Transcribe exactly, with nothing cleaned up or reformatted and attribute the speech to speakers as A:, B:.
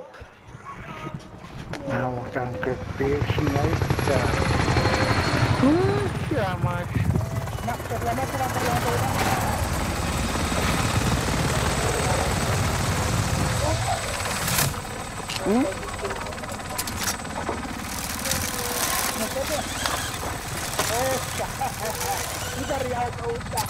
A: Não, tanque peixe aí, cara. Puxa, mas...
B: Nak, selamat selamat selamat.
A: Hmm?
B: Kita riau kau dah.